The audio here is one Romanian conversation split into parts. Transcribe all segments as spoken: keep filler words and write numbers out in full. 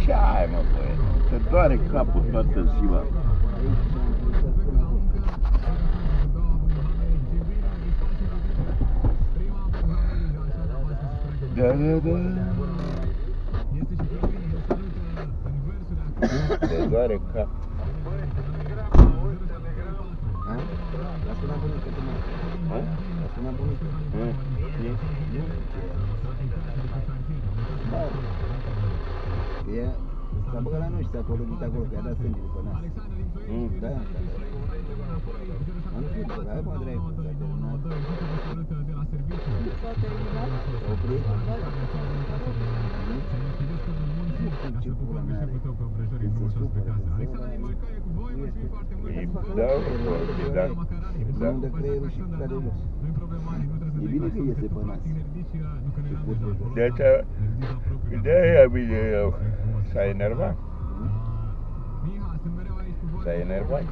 Ce ai, mă, băie? Te doare capul toată ziua. Da, da, da. Te doare capul. La sunat bunică tu, mă. La sunat bunică. Ea s-a băgat la noi și s-a cologit acolo, că i-a dat sânge după nas. Da, am zis, bă, hai mă, dracu, s-a terminat. S-a terminat? S-a oprit? Nu știu ce pula mea are. Când se supără, când se Da, da, da. unde creierul și care jos. E bine că iese pe nas. De aceea, de-aia bine eu. S-a enervat. S-a enervat.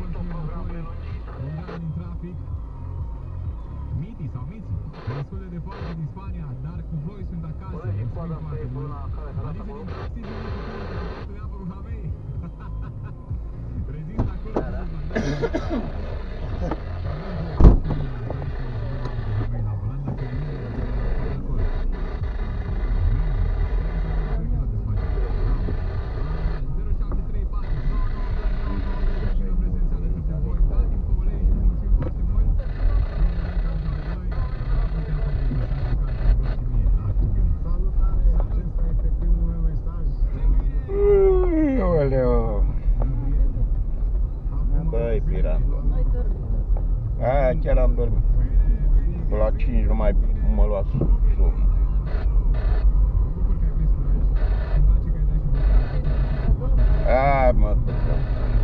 Miti sau Miți, destul de departe din Spania, dar cu voi sunt acasă. Mulțumim foarte mult. Alize din taxi, din București, de apă cu Havei. Rezist acolo. Băi, Pirando. Aia chiar am dormit. Până la cinci nu mai mă lua somn. Aia mă, tăcă.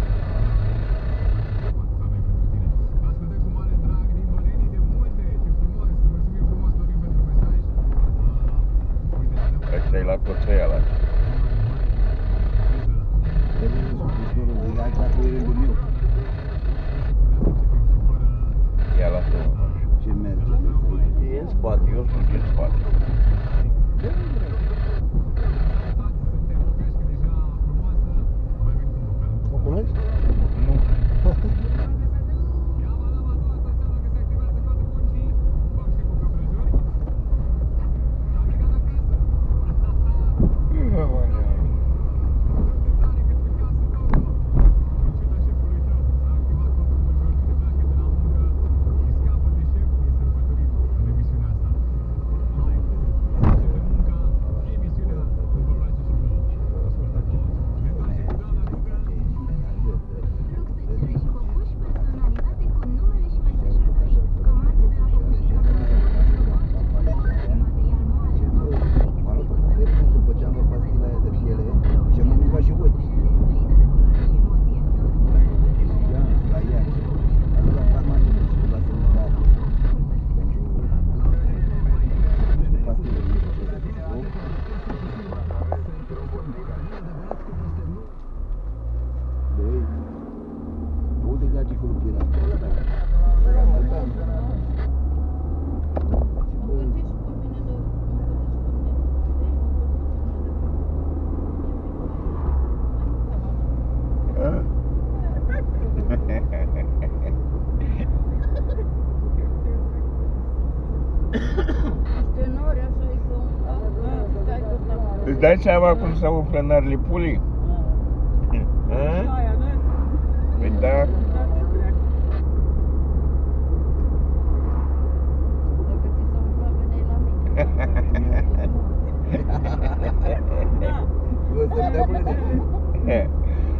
Ăsta-i la Coțăiala. Ia la fel. Ce merge? E în spate, eu sunt în spate. O cunoști? Nu. Îți dai seama cum se umflă nările pulii? Păi da. O să-mi dea mâine.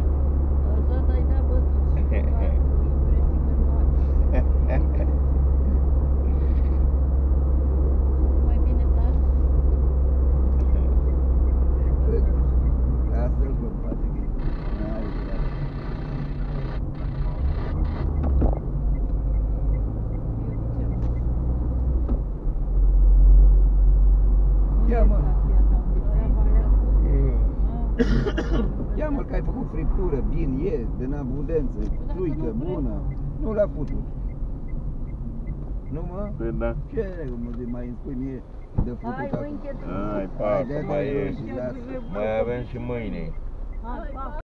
Ia mă, ia mă că ai făcut friptură, bin, e, din abundență, fluică, bună, nu l-a putut. Nu mă? Păi da. Ce mă de mai îmi spui mie de făcut acum? Hai, pacă, mai e, mai avem și mâine. Hai, pa!